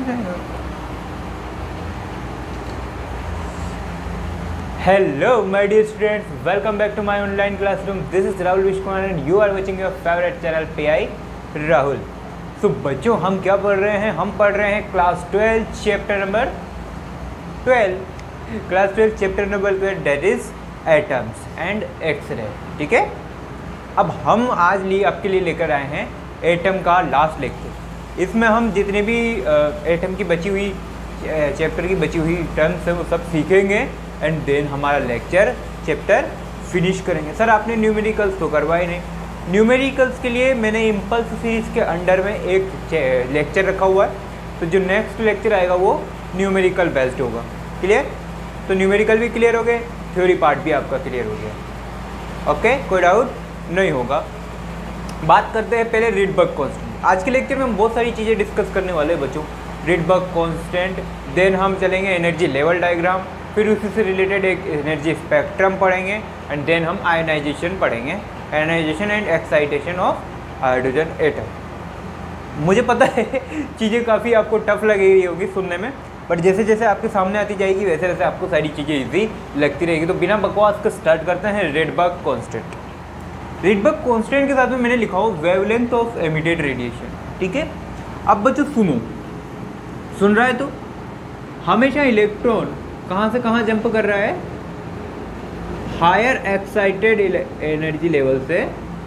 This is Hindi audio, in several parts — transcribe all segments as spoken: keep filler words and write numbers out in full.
Hello my dear students, welcome back to my online classroom. This is Rahul Vishkumar and you are watching your favorite channel P I Rahul. So बच्चों हम क्या पढ़ रहे हैं? हम पढ़ रहे हैं class twelve chapter number twelve class twelve chapter number twelve that is atoms and X-ray. ठीक है, अब हम आज लिए आपके लिए लेकर आए हैं एटम का लास्ट लेक्चर. इसमें हम जितने भी एटम की बची हुई चैप्टर की बची हुई टर्म्स है वो सब सीखेंगे एंड देन हमारा लेक्चर चैप्टर फिनिश करेंगे. सर आपने न्यूमेरिकल्स तो करवाए नहीं. न्यूमेरिकल्स के लिए मैंने इम्पल्स सीरीज़ के अंडर में एक लेक्चर रखा हुआ है, तो जो नेक्स्ट लेक्चर आएगा वो न्यूमेरिकल बेस्ड होगा. क्लियर? तो न्यूमेरिकल भी क्लियर हो गए, थ्योरी पार्ट भी आपका क्लियर हो गया. ओके, कोई डाउट नहीं होगा. बात करते हैं पहले रिडबर्ग कांस्टेंट. आज के लेक्चर में हम बहुत सारी चीज़ें डिस्कस करने वाले हैं बच्चों. रिडबर्ग कांस्टेंट, देन हम चलेंगे एनर्जी लेवल डायग्राम, फिर उसी से रिलेटेड एक एनर्जी स्पेक्ट्रम पढ़ेंगे एंड देन हम आयनाइजेशन पढ़ेंगे, ionisation and excitation of hydrogen atom. मुझे पता है चीज़ें काफ़ी आपको टफ लग रही होगी सुनने में, बट जैसे जैसे आपके सामने आती जाएगी वैसे वैसे आपको सारी चीज़ें इजी लगती रहेगी. तो बिना बकवास का स्टार्ट करते हैं रिडबर्ग कांस्टेंट. रिडबर्ग कांस्टेंट के साथ में मैंने लिखा हो वेवलेंथ ऑफ एमिटेड रेडिएशन. ठीक है, अब बच्चों सुनो, सुन रहा है तो हमेशा इलेक्ट्रॉन कहाँ से कहाँ जंप कर रहा है? हायर एक्साइटेड एनर्जी लेवल से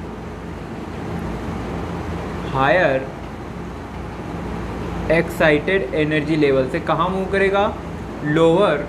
हायर एक्साइटेड एनर्जी लेवल से कहाँ मूव करेगा? लोअर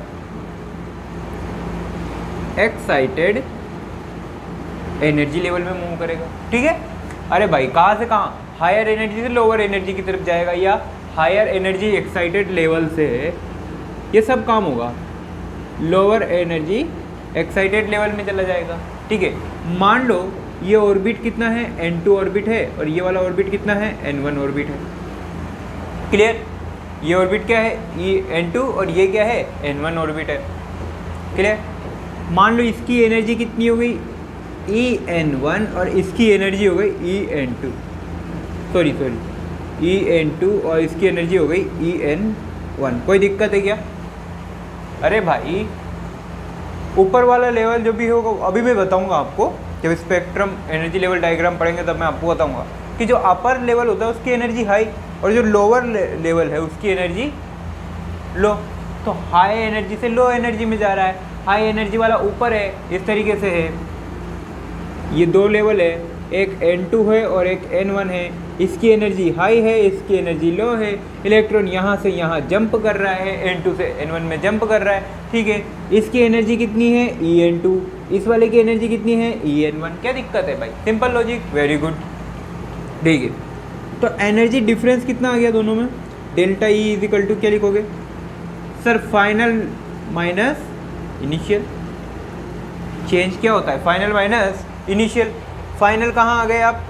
एक्साइटेड एनर्जी लेवल में मूव करेगा. ठीक है, अरे भाई कहाँ से कहाँ? हायर एनर्जी से लोअर एनर्जी की तरफ जाएगा या हायर एनर्जी एक्साइटेड लेवल से ये सब काम होगा लोअर एनर्जी एक्साइटेड लेवल में चला जाएगा. ठीक है, मान लो ये ऑर्बिट कितना है? एन टू ऑर्बिट है और ये वाला ऑर्बिट कितना है? एन वन ऑर्बिट है. क्लियर? ये ऑर्बिट क्या है? ई एन टू और ये क्या है? एन वन ऑर्बिट है. क्लियर? मान लो इसकी एनर्जी कितनी हो गई? ई एन वन और इसकी एनर्जी हो गई E N two, sorry sorry E N two और इसकी एनर्जी हो गई ई एन वन. कोई दिक्कत है क्या? अरे भाई ऊपर वाला लेवल जो भी होगा अभी मैं बताऊंगा आपको, जब स्पेक्ट्रम एनर्जी लेवल डायग्राम पढ़ेंगे तब मैं आपको बताऊंगा कि जो अपर लेवल होता है उसकी एनर्जी हाई और जो लोअर लेवल है उसकी एनर्जी लो. तो हाई एनर्जी से लो एनर्जी में जा रहा है, हाई एनर्जी वाला ऊपर है, इस तरीके से है. ये दो लेवल है, एक एन टू है और एक एन वन है. इसकी एनर्जी हाई है, इसकी एनर्जी लो है. इलेक्ट्रॉन यहाँ से यहाँ जंप कर रहा है, एन टू से एन वन में जंप कर रहा है. ठीक है, इसकी एनर्जी कितनी है? E N two. इस वाले की एनर्जी कितनी है? E N one. क्या दिक्कत है भाई? Simple logic, very good. ठीक है, तो एनर्जी डिफरेंस कितना आ गया दोनों में? Delta E is equal to क्या लिखोगे sir? Final minus initial. Change क्या होता है? Final minus initial. फाइनल कहाँ आ गए आप?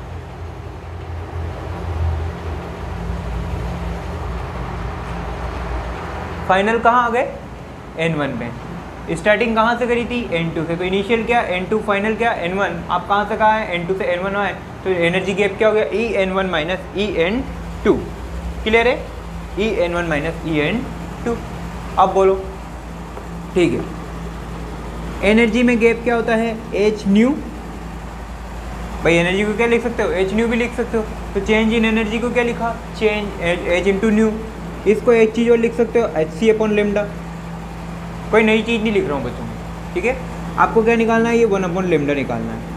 फाइनल कहाँ आ गए? एन वन में. स्टार्टिंग कहाँ से करी थी? एन टू से. तो इनिशियल क्या? N two. फाइनल क्या? N one. आप कहाँ से कहाँ है? एन टू से एन वन आए, तो एनर्जी गैप क्या हो गया? E N one minus E N two. Clear है? E N one minus E N two. अब बोलो. ठीक है, एनर्जी में गैप क्या होता है? H new. भाई एनर्जी को क्या लिख सकते हो? एच न्यू भी लिख सकते हो. तो चेंज इन एनर्जी को क्या लिखा? Change H into nu. इसको एक चीज़ और लिख सकते हो, एच सी अपॉन लेमडा. कोई नई चीज़ नहीं लिख रहा हूँ बच्चों. ठीक है, आपको क्या निकालना है? ये वन अपॉन लेमडा निकालना है.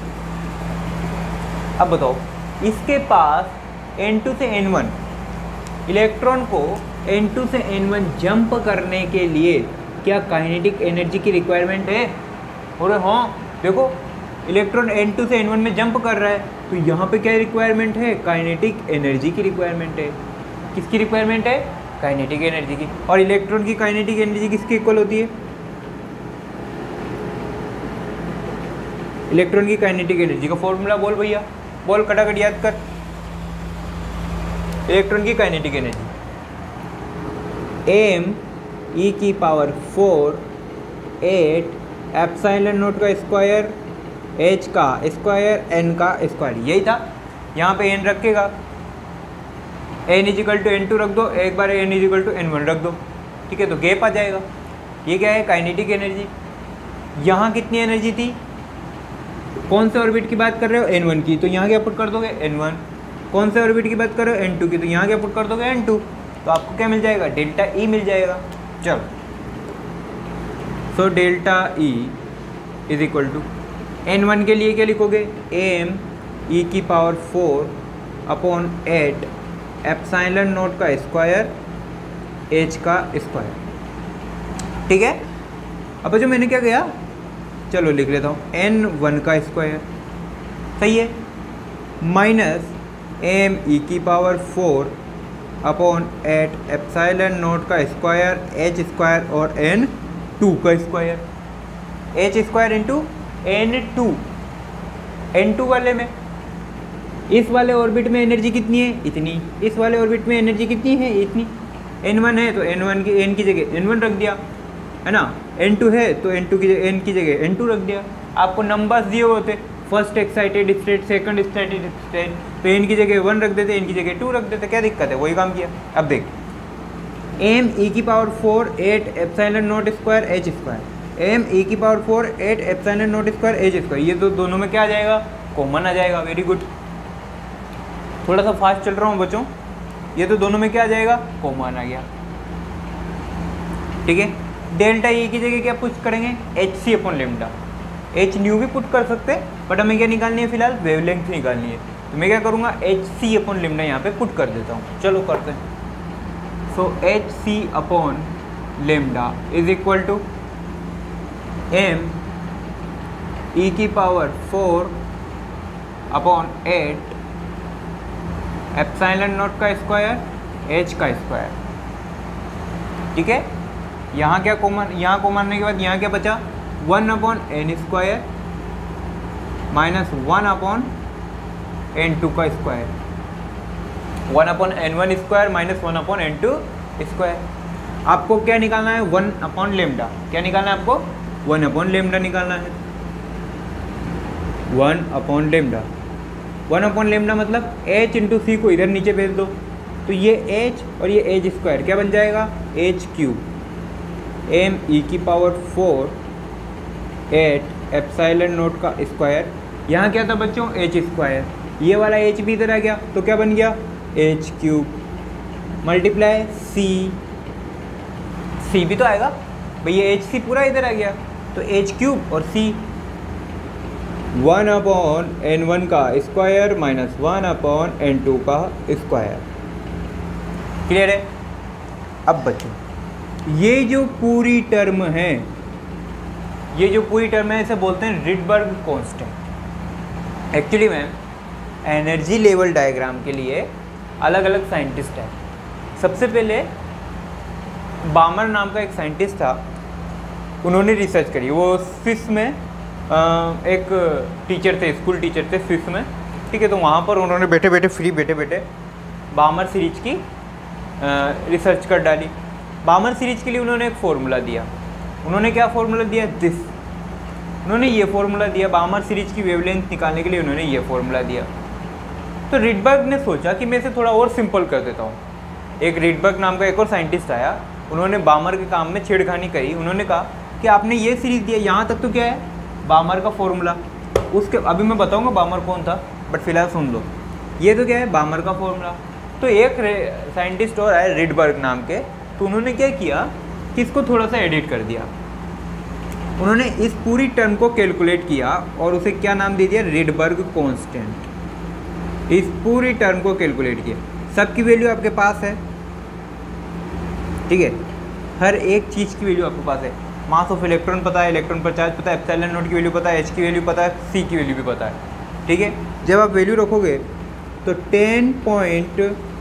अब बताओ, इसके पास एन टू से एन वन, इलेक्ट्रॉन को एन टू से एन वन जंप करने के लिए क्या काइनेटिक एनर्जी की रिक्वायरमेंट है? अरे हाँ, देखो इलेक्ट्रॉन एन टू से एन वन में जंप कर रहा है, तो यहाँ पे क्या रिक्वायरमेंट है? काइनेटिक एनर्जी की रिक्वायरमेंट है. किसकी रिक्वायरमेंट है? काइनेटिक एनर्जी की. और इलेक्ट्रॉन की काइनेटिक एनर्जी किसकी इक्वल होती है? इलेक्ट्रॉन की काइनेटिक एनर्जी का फॉर्मूला बोल भैया, बोल, कटाकट याद कर. इलेक्ट्रॉन की काइनेटिक एनर्जी एम ई की power four eight epsilon nought का स्क्वायर एच का स्क्वायर एन का स्क्वायर. यही था, यहाँ पे एन रखेगा N is equal to N two रख दो, एक बार N is equal to N one रख दो, ठीक है, तो गैप आ जाएगा। ये क्या है, काइनेटिक एनर्जी। यहाँ कितनी एनर्जी थी, कौन से ऑर्बिट की बात कर रहे हो, एन वन की, तो यहाँ क्या पुट कर दोगे एन वन। कौन से ऑर्बिट की बात कर रहे हो, एन टू की, तो यहाँ क्या पुट कर दोगे एन टू। तो आपको क्या मिल जाएगा, डेल्टा ई मिल जाएगा। चलो, so delta E is equal to N one के लिए क्या लिखोगे, एम ई की power four upon eight epsilon nought का स्क्वायर एच का स्क्वायर, ठीक है। अब जो मैंने क्या किया, चलो लिख लेता हूँ, एन वन का स्क्वायर, सही है, माइनस एम ई की power four upon eight epsilon nought का स्क्वायर एच स्क्वायर और एन टू का square, H square into N two. N two वाले में, इस वाले ऑर्बिट में एनर्जी कितनी है, इतनी, इस वाले ऑर्बिट में एनर्जी कितनी है, इतनी। एन वन है तो एन वन की एन की जगह एन वन रख दिया, है ना। एन टू है तो एन टू की जगह एन की जगह एन टू रख दिया। आपको नंबर्स दिए होते, first excited state, second excited state, तो एन की जगह वन रख देते, एन की जगह टू रख देते, क्या दिक्कत है, वही काम किया। अब देख, एम ई की power four eight epsilon nought square H square, M E की power four eight epsilon nought square H square, ये तो दोनों में क्या आ जाएगा, कॉमन आ जाएगा। वेरी गुड, थोड़ा सा फास्ट चल रहा हूँ बच्चों, ये तो दोनों में क्या आ जाएगा, कॉमन आ गया, ठीक है। डेल्टा ई की जगह क्या पुट करेंगे, H C upon lambda, H nu भी पुट कर सकते हैं, बट हमें क्या निकालनी है, फिलहाल वेवलेंथ निकालनी है, तो मैं क्या करूँगा, एच सी अपॉन लेमडा यहाँ पे पुट कर देता हूँ। चलो करते हैं। So H C upon lambda is equal to M E की power four upon eight epsilon nought का स्क्वायर एच का स्क्वायर, ठीक है। यहाँ क्या कॉमन, यहाँ कॉमन आने के बाद यहाँ क्या बचा, one upon N square minus one upon N two का square, one upon N one square minus one upon N two square. आपको क्या निकालना है, वन अपॉन लेमडा, क्या निकालना है आपको, वन अपॉन लेमडा निकालना है, one upon lambda. One upon lambda मतलब एच इंटू सी को इधर नीचे भेज दो, तो ये एच और ये एच स्क्वायर क्या बन जाएगा, एच क्यूब, एम ई की power four eight epsilon nought का स्क्वायर, यहाँ क्या था बच्चों, एच स्क्वायर, ये वाला एच भी इधर आ गया, तो क्या बन गया, H cube multiply C, C भी तो आएगा भैया, एच सी पूरा इधर आ गया, तो एच क्यूब और C, one upon N one का square minus one upon N two का स्क्वायर। क्लियर है। अब बच्चों ये जो पूरी टर्म है, ये जो पूरी टर्म है इसे बोलते हैं रिडबर्ग कांस्टेंट। एक्चुअली में एनर्जी लेवल डायग्राम के लिए अलग अलग साइंटिस्ट हैं। सबसे पहले बामर नाम का एक साइंटिस्ट था, उन्होंने रिसर्च करी, वो स्विस में एक टीचर थे, स्कूल टीचर थे स्विस में, ठीक है। तो वहाँ पर उन्होंने बैठे बैठे फ्री बैठे बैठे बामर सीरीज की रिसर्च कर डाली। बामर सीरीज के लिए उन्होंने एक फार्मूला दिया। उन्होंने क्या फार्मूला दिया, दिस, उन्होंने ये फार्मूला दिया बामर सीरीज की वेवलेंथ निकालने के लिए, उन्होंने ये फार्मूला दिया। तो रिडबर्ग ने सोचा कि मैं इसे थोड़ा और सिंपल कर देता हूँ। एक रिडबर्ग नाम का एक और साइंटिस्ट आया, उन्होंने बामर के काम में छेड़खानी करी। उन्होंने कहा कि आपने ये सीरीज दिया, यहाँ तक तो क्या है, बामर का फॉर्मूला, उसके अभी मैं बताऊंगा बामर कौन था, बट फिलहाल सुन लो, ये तो क्या है, बामर का फॉर्मूला। तो एक साइंटिस्ट और आए रिडबर्ग नाम के, तो उन्होंने क्या किया कि इसको थोड़ा सा एडिट कर दिया। उन्होंने इस पूरी टर्म को कैलकुलेट किया और उसे क्या नाम दे दिया, रिडबर्ग कांस्टेंट। इस पूरी टर्म को कैलकुलेट किया, सबकी वैल्यू आपके पास है, ठीक है, हर एक चीज़ की वैल्यू आपके पास है। मास ऑफ इलेक्ट्रॉन पता है, इलेक्ट्रॉन पर चार्ज पता है, एप्सिलॉन नॉट की वैल्यू पता है, एच की वैल्यू पता है, सी की वैल्यू भी पता है, ठीक है। जब आप वैल्यू रखोगे तो ten point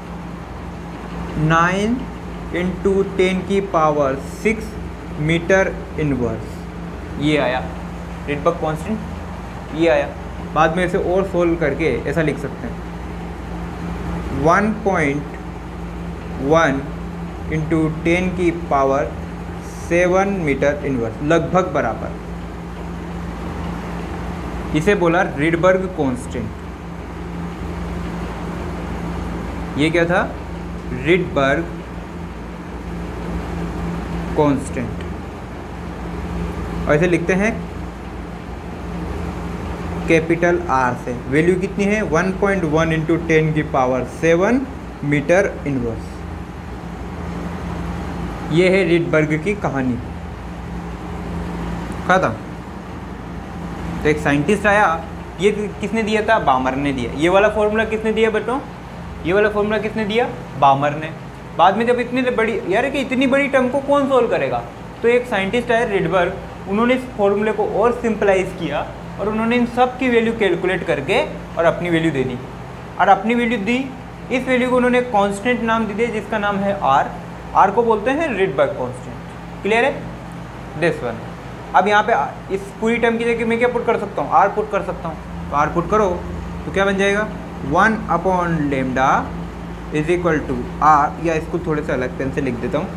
nine into ten की पावर सिक्स मीटर इनवर्स ये आया रिडबर्ग कांस्टेंट, ये आया। बाद में इसे और सोल्व करके ऐसा लिख सकते हैं, one point one into ten की पावर सेवन मीटर इनवर्स, लगभग बराबर। इसे बोला रिडबर्ग कांस्टेंट। ये क्या था, रिडबर्ग कांस्टेंट, और इसे लिखते हैं कैपिटल आर से। वैल्यू कितनी है? One point one into ten की पावर सेवन मीटर इनवर्स। ये है रिडबर्ग की कहानी, खत्म। तो एक साइंटिस्ट आया, ये किसने दिया था? बामर ने दिया। ये वाला फॉर्मूला किसने दिया बेटो? ये वाला फॉर्मूला किसने दिया? बामर ने। बाद में जब इतनी बड़ी यार कि इतनी बड़ी टर्म को कौन सोल्व करेगा, तो एक साइंटिस्ट आया रिडबर्ग, उन्होंने इस फॉर्मूले को और सिंपलाइज किया और उन्होंने इन सब की वैल्यू कैलकुलेट करके और अपनी वैल्यू दे दी। और अपनी वैल्यू दी, इस वैल्यू को उन्होंने कांस्टेंट नाम दे दिया जिसका नाम है आर। आर को बोलते हैं रिडबर्ग कांस्टेंट। क्लियर है? This one. अब यहाँ पे इस पूरी टर्म की जगह मैं क्या पुट कर सकता हूँ? आर पुट कर सकता हूँ। तो आर पुट करो तो क्या बन जाएगा? One upon lambda is equal to R, या इसको थोड़े से अलग पेन से लिख देता हूँ,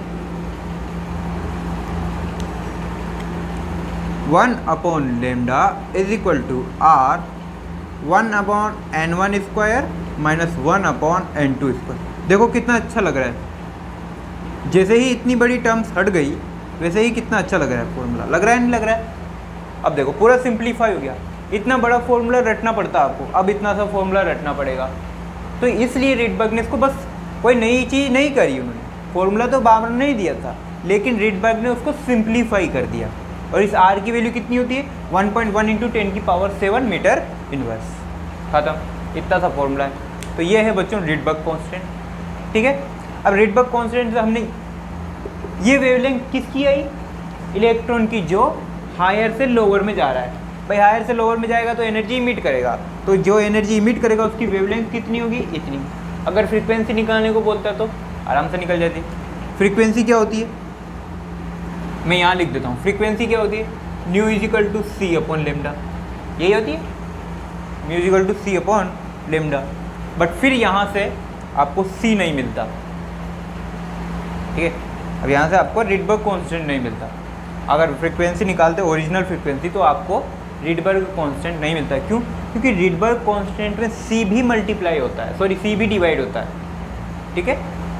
one upon lambda is equal to R one upon N one square minus one upon N two square. देखो कितना अच्छा लग रहा है, जैसे ही इतनी बड़ी टर्म्स हट गई वैसे ही कितना अच्छा लग रहा है फॉर्मूला। लग रहा है नहीं लग रहा है? अब देखो पूरा सिंप्लीफाई हो गया। इतना बड़ा फॉर्मूला रटना पड़ता आपको, अब इतना सा फॉर्मूला रटना पड़ेगा। तो इसलिए रिडबर्ग ने इसको, बस कोई नई चीज़ नहीं करी उन्होंने। फॉर्मूला तो बामर ने नहीं दिया था, लेकिन रिडबर्ग ने उसको सिंप्लीफाई कर दिया। और इस आर की वैल्यू कितनी होती है? One point one into ten की पावर सेवन मीटर इनवर्स। खत्म, इतना सा फॉर्मूला है। तो ये है बच्चों रिडबर्ग कांस्टेंट। ठीक है, अब रिडबर्ग कांस्टेंट से हमने ये वेवलेंथ किसकी आई? इलेक्ट्रॉन की, जो हायर से लोअर में जा रहा है। भाई हायर से लोअर में जाएगा तो एनर्जी इमिट करेगा, तो जो एनर्जी इमिट करेगा उसकी वेवलेंथ कितनी होगी? इतनी। अगर फ्रीक्वेंसी निकालने को बोलता है तो आराम से निकल जाती। फ्रीक्वेंसी क्या होती है? मैं यहाँ लिख देता हूँ। फ्रीक्वेंसी क्या होती है? Nu is equal to c upon lambda, यही होती है, nu is equal to c upon lambda. But फिर यहाँ से आपको सी नहीं मिलता। ठीक है, अब यहाँ से आपको रिडबर्ग कांस्टेंट नहीं मिलता। अगर फ्रीक्वेंसी निकालते ओरिजिनल फ्रीक्वेंसी तो आपको रिडबर्ग कांस्टेंट नहीं मिलता। क्यों? क्योंकि रिडबर्ग कांस्टेंट में सी भी मल्टीप्लाई होता है, सॉरी सी भी डिवाइड होता है। ठीक है,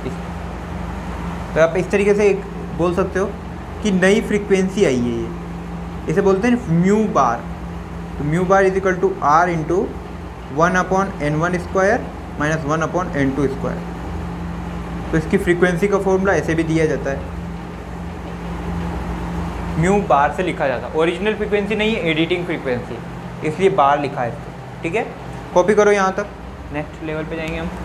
तो आप इस तरीके से एक बोल सकते हो कि नई फ्रीक्वेंसी आई है ये, इसे बोलते हैं म्यू बार। तो mu bar is equal to R into one upon N one square minus one upon N two square. तो इसकी फ्रीक्वेंसी का फॉर्मूला ऐसे भी दिया जाता है, म्यू बार से लिखा जाता है। ओरिजिनल फ्रीक्वेंसी नहीं है, एडिटिंग फ्रीक्वेंसी, इसलिए बार लिखा है इसको। ठीक है, कॉपी करो यहाँ तक, नेक्स्ट लेवल पे जाएंगे हम।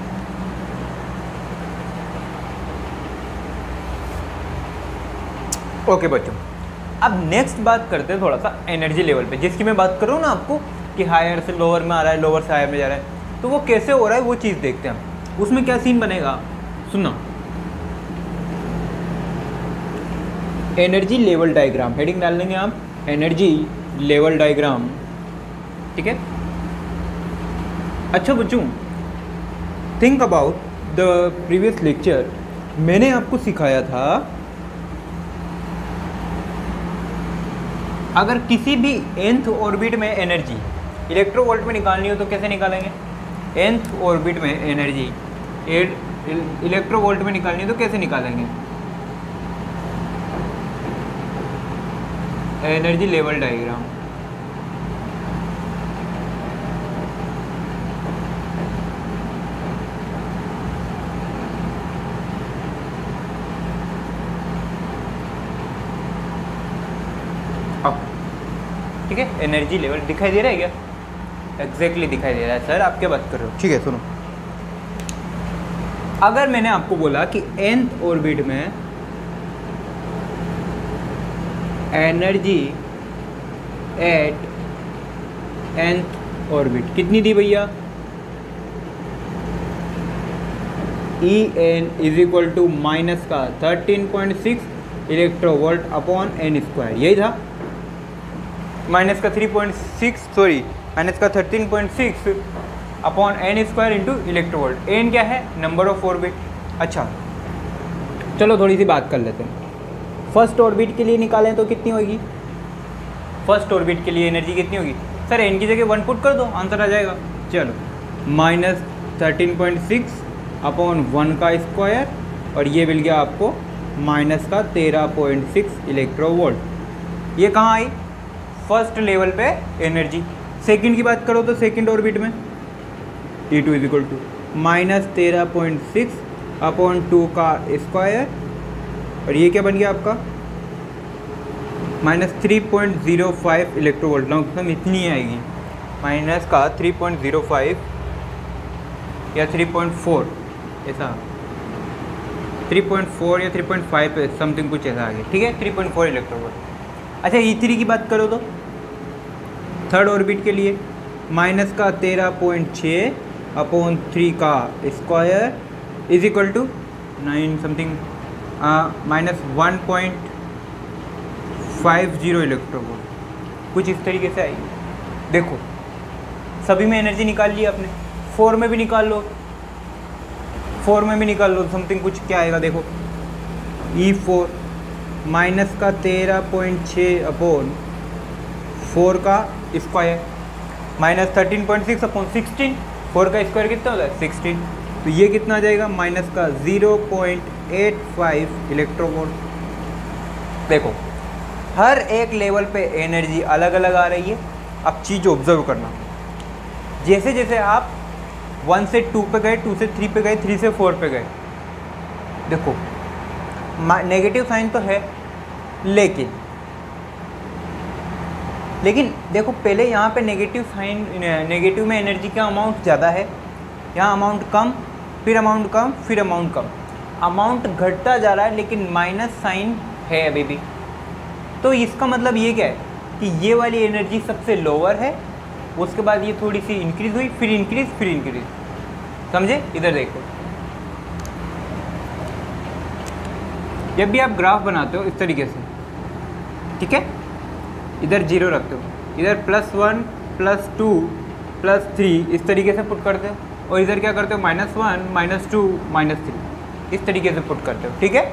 ओके बच्चों, अब नेक्स्ट बात करते हैं थोड़ा सा एनर्जी लेवल पे, जिसकी मैं बात कर रहा हूँ ना आपको कि हायर से लोअर में आ रहा है, लोअर से हायर में जा रहा है। तो वो कैसे हो रहा है वो चीज़ देखते हैं हम। उसमें क्या सीन बनेगा सुनना, एनर्जी लेवल डायग्राम, हेडिंग डाल लेंगे आप, एनर्जी लेवल डायग्राम। ठीक है, अच्छा बच्चों, think about the previous lecture. मैंने आपको सिखाया था अगर किसी भी nth ऑर्बिट में एनर्जी इलेक्ट्रोवोल्ट में निकालनी हो तो कैसे निकालेंगे? nth ऑर्बिट में एनर्जी इलेक्ट्रोवोल्ट में निकालनी हो तो कैसे निकालेंगे? Energy level diagram. ठीक है, एनर्जी लेवल दिखाई दे रहा है क्या? एग्जैक्टली दिखाई दे रहा है सर, आप क्या बात कर रहे हो? ठीक है सुनो, अगर मैंने आपको बोला कि nth ऑर्बिट में एनर्जी एट nth ऑर्बिट कितनी दी भैया? E n is equal to minus का thirteen point six electronvolt upon N square, यही था। माइनस का three point six sorry minus का thirteen point six upon N square into electronvolt. N क्या है? Number of orbit. अच्छा चलो थोड़ी सी बात कर लेते हैं। फर्स्ट ऑर्बिट के लिए निकालें तो कितनी होगी? फर्स्ट ऑर्बिट के लिए एनर्जी कितनी होगी? सर एन की जगह वन पुट कर दो, आंसर आ जाएगा। चलो minus thirteen point six upon one का स्क्वायर, और ये मिल गया आपको माइनस का तेरह पॉइंट सिक्स इलेक्ट्रोवोल्ट। ये कहाँ आई? फर्स्ट लेवल पे एनर्जी। सेकंड की बात करो तो सेकंड ऑर्बिट में T two is equal to minus तेरह पॉइंट सिक्स अपॉन टू का स्क्वायर, और ये क्या बन गया आपका minus three point zero five electronvolt. Long इतनी आएगी, माइनस का थ्री पॉइंट ज़ीरो फाइव या थ्री पॉइंट फोर, ऐसा थ्री पॉइंट फोर या थ्री पॉइंट फाइव समथिंग कुछ ऐसा आ गया, ठीक है, थ्री पॉइंट फोर इलेक्ट्रोवोल्ट। अच्छा ई थ्री की बात करो तो थर्ड ऑर्बिट के लिए माइनस का तेरह पॉइंट छः अपॉन थ्री का square is equal to nine something minus one point five zero electronvolt, कुछ इस तरीके से आएगी। देखो सभी में एनर्जी निकाल ली आपने, फोर में भी निकाल लो, फोर में भी निकाल लो समथिंग कुछ क्या आएगा देखो, ई फोर माइनस का तेरह पॉइंट छः अपॉन फोर का square minus thirteen point six upon sixteen, four का स्क्वायर कितना होता है सिक्सटीन, तो ये कितना आ जाएगा माइनस का zero point eight five electronvolt. देखो हर एक लेवल पे एनर्जी अलग अलग आ रही है। अब चीज़ ऑब्जर्व करना, जैसे जैसे आप वन से टू पे गए, टू से थ्री पे गए, थ्री से फोर पे गए, देखो नेगेटिव साइन तो है, लेकिन लेकिन देखो पहले यहाँ पे नेगेटिव साइन, नेगेटिव में एनर्जी का अमाउंट ज़्यादा है, यहाँ अमाउंट कम, फिर अमाउंट कम, फिर अमाउंट कम, अमाउंट घटता जा रहा है, लेकिन माइनस साइन है अभी भी। तो इसका मतलब ये क्या है कि ये वाली एनर्जी सबसे लोअर है, उसके बाद ये थोड़ी सी इंक्रीज हुई, फिर इंक्रीज, फिर इंक्रीज, समझे? इधर देखो, जब भी आप ग्राफ बनाते हो इस तरीके से, ठीक है, इधर जीरो रखते हो, इधर plus one plus two plus three इस तरीके से पुट करते हो, और इधर क्या करते हो minus one minus two minus three इस तरीके से पुट करते हो, ठीक है।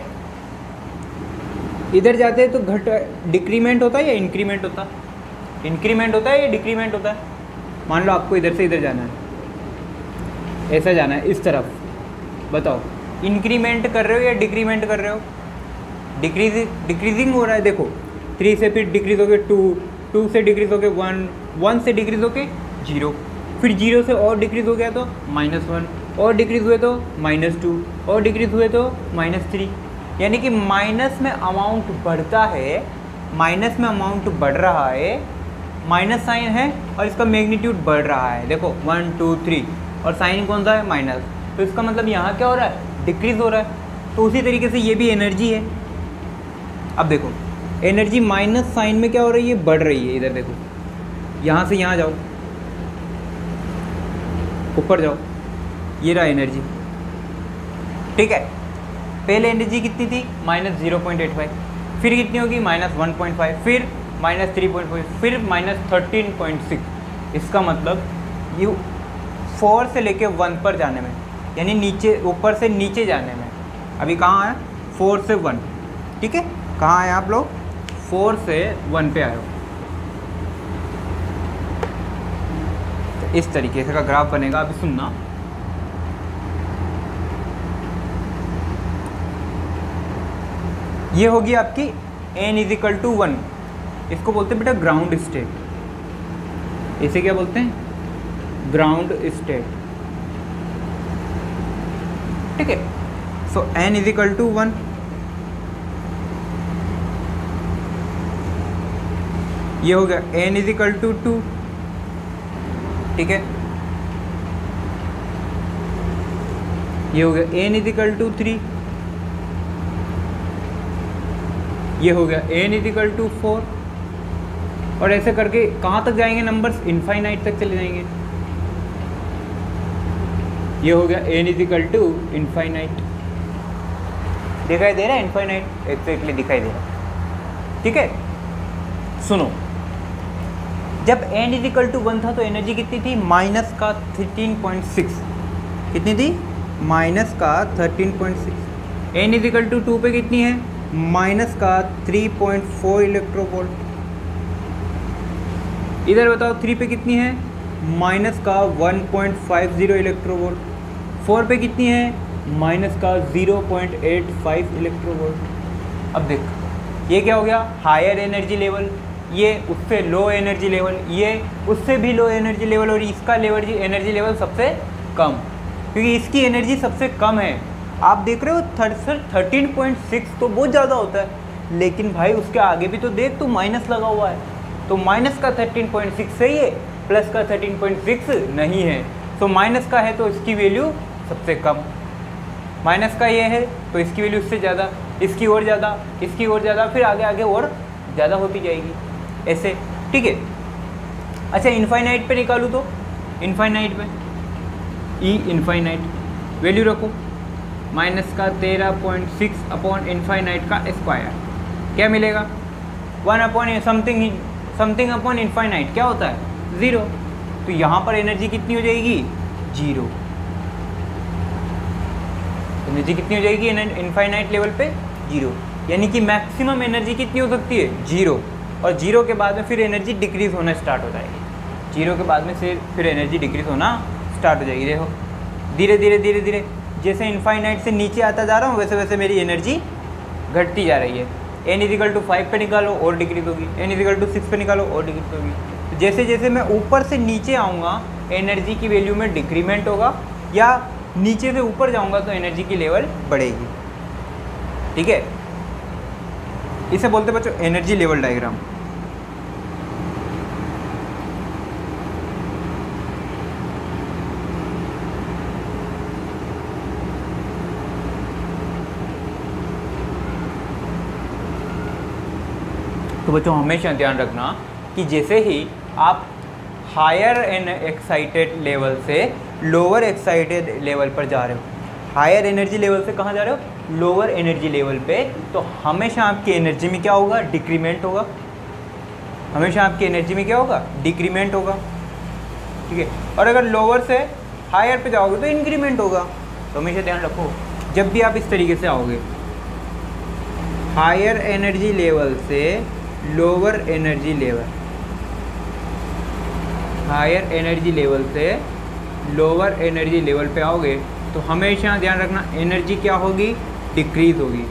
इधर जाते हैं तो घट डिक्रीमेंट होता है या इंक्रीमेंट होता है? इंक्रीमेंट होता है या डिक्रीमेंट होता है? मान लो आपको इधर से इधर जाना है, ऐसा जाना है इस तरफ, बताओ इंक्रीमेंट कर रहे हो या डिक्रीमेंट कर रहे हो? डिक्रीज डिक्रीजिंग हो रहा है। देखो थ्री से फिर डिक्रीज हो गए टू, टू से डिक्रीज हो गए वन, वन से डिक्रीज हो गए जीरो, फिर जीरो से और डिक्रीज हो गया तो माइनस वन, और डिक्रीज हुए तो माइनस टू, और डिक्रीज हुए तो माइनस थ्री, यानी कि माइनस में अमाउंट बढ़ता है, माइनस में अमाउंट बढ़ रहा है, माइनस साइन है और इसका मैग्नीट्यूड बढ़ रहा है। देखो वन टू थ्री और साइन कौन सा है माइनस, तो इसका मतलब यहाँ क्या हो रहा है डिक्रीज हो रहा है। तो उसी तरीके से ये भी एनर्जी है। अब देखो एनर्जी माइनस साइन में क्या हो रही है बढ़ रही है। इधर देखो यहाँ से यहाँ जाओ, ऊपर जाओ, ये रहा एनर्जी, ठीक है। पहले एनर्जी कितनी थी minus zero point eight five, फिर कितनी होगी माइनस वन पॉइंट फाइव, फिर माइनस थ्री पॉइंट फाइव, फिर माइनस थर्टीन पॉइंट सिक्स। इसका मतलब यू फोर से लेके वन पर जाने में, यानी नीचे ऊपर से नीचे जाने में, अभी कहाँ है फोर से वन, ठीक है। कहाँ आए आप लोग फोर से वन पे आए हो। तो इस तरीके से का ग्राफ बनेगा। अभी सुनना, ये होगी आपकी n is equal to one, इसको बोलते हैं बेटा ग्राउंड स्टेट। इसे क्या बोलते हैं ग्राउंड स्टेट, ठीक है। So n is equal to one, ये हो गया n is equal to two, ठीक है। ये हो गया n is equal to three, ये हो गया n is equal to four, और ऐसे करके कहाँ तक जाएंगे नंबर्स इनफाइनाइट तक चले जाएंगे। ये हो गया n is equal to infinite, दिखाई दे रहा है इनफाइनाइट एक्जैक्टली दिखाई दे रहा है, ठीक है। सुनो, जब n is equal to one था तो एनर्जी कितनी थी माइनस का थर्टीन पॉइंट सिक्स, कितनी थी माइनस का thirteen point six. n is equal to two पे कितनी है माइनस का थ्री पॉइंट फोर इलेक्ट्रोवोल्ट। इधर बताओ थ्री पे कितनी है माइनस का one point five zero electronvolt. Four पे कितनी है, माइनस का zero point eight five electronvolt. अब देख ये क्या हो गया, हायर एनर्जी लेवल, ये उससे लो एनर्जी लेवल, ये उससे भी लो एनर्जी लेवल, और इसका लेवल एनर्जी लेवल सबसे कम, क्योंकि इसकी एनर्जी सबसे कम है। आप देख रहे हो third sir thirteen point six तो बहुत ज़्यादा होता है, लेकिन भाई उसके आगे भी तो देख, तो माइनस लगा हुआ है, तो माइनस का थर्टीन पॉइंट सिक्स सही है, प्लस का थर्टीन पॉइंट सिक्स नहीं है। तो माइनस का है तो इसकी वैल्यू सबसे कम, माइनस का ये है तो इसकी वैल्यू इससे ज़्यादा, इसकी और ज़्यादा, इसकी और ज़्यादा, फिर आगे आगे और ज़्यादा होती जाएगी ऐसे, ठीक है। अच्छा इनफाइनाइट पे निकालूँ तो, इनफाइनाइट पे ई इनफाइनाइट वैल्यू रखो, माइनस का तेरह पॉइंट सिक्स अपॉन इनफाइनाइट का स्क्वायर, क्या मिलेगा, one upon something something upon infinite क्या होता है, ज़ीरो। तो यहाँ पर एनर्जी कितनी हो जाएगी, जीरो। एनर्जी कितनी हो जाएगी इनफाइनाइट लेवल पे, जीरो, यानी कि मैक्सिमम एनर्जी कितनी हो सकती है, जीरो। और जीरो के बाद में फिर एनर्जी डिक्रीज होना स्टार्ट हो जाएगी, जीरो के बाद में फिर फिर एनर्जी डिक्रीज होना स्टार्ट हो जाएगी। देखो धीरे धीरे धीरे धीरे जैसे इनफाइनाइट से नीचे आता जा रहा हूँ, वैसे वैसे मेरी एनर्जी घटती जा रही है। एन इजिकल टू फाइव पे निकालो और डिक्रीज होगी, एन इजिकल टू सिक्स पे निकालो और डिक्रीज होगी। तो जैसे जैसे मैं ऊपर से नीचे आऊँगा एनर्जी की वैल्यू में डिक्रीमेंट होगा, या नीचे से ऊपर जाऊँगा तो एनर्जी की लेवल बढ़ेगी, ठीक है। इसे बोलते बच्चों एनर्जी लेवल डायग्राम। तो बच्चों हमेशा ध्यान रखना कि जैसे ही आप हायर एन एक्साइटेड लेवल से लोअर एक्साइटेड लेवल पर जा रहे हो, हायर एनर्जी लेवल से कहाँ जा रहे हो, लोअर एनर्जी लेवल पे, तो हमेशा आपकी एनर्जी में क्या होगा, डिक्रीमेंट होगा। हमेशा आपकी एनर्जी में क्या होगा, डिक्रीमेंट होगा, ठीक है। और अगर लोअर से हायर पे जाओगे तो इंक्रीमेंट होगा। तो हमेशा ध्यान रखो जब भी आप इस तरीके से आओगे, हायर एनर्जी लेवल से lower energy level, higher energy level से लोअर एनर्जी लेवल पे आओगे तो हमेशा ध्यान रखना एनर्जी क्या होगी, डिक्रीज होगी।